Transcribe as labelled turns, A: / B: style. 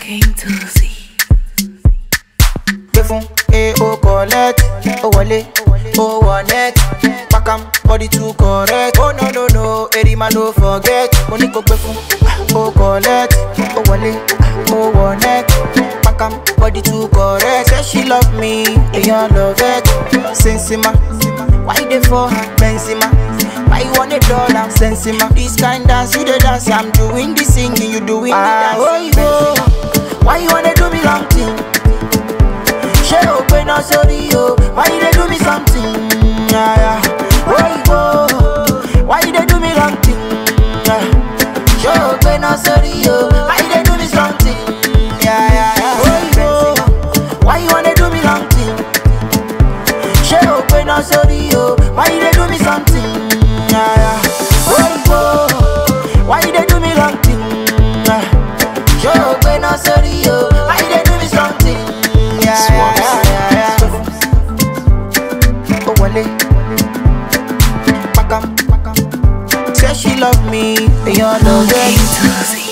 A: King Tuzi.
B: Befun, o collect, o wale, o wanet. Pack am, body too correct. Oh no no no, Erima no forget. Money go befun, o collect, o wale, o wanet. Pack am, body too correct. Say she love me, and you love it. Sensima, why they for her Benzema? Why you want $1? Sensima, this kind dance you the dance. I'm doing the singing, you doing the dance. Oh, why you wanna do me long thing? She open up sorry yo. Why they do me something? Yeah, yeah. Why they do me wrong thing? Yeah. She open up sorry yo. Why they do me something? Yeah, yeah, yeah. Why you wanna do me wrong thing? She open up sorry yo. Why they do me something? Yeah, yeah. Why they do me wrong thing? Yeah. She open up sorry yo. Why they do me something? Yeah, yeah, yeah, yeah. Oh, wale. Pack am. Say she love me, and you love it.
A: King Tuzi.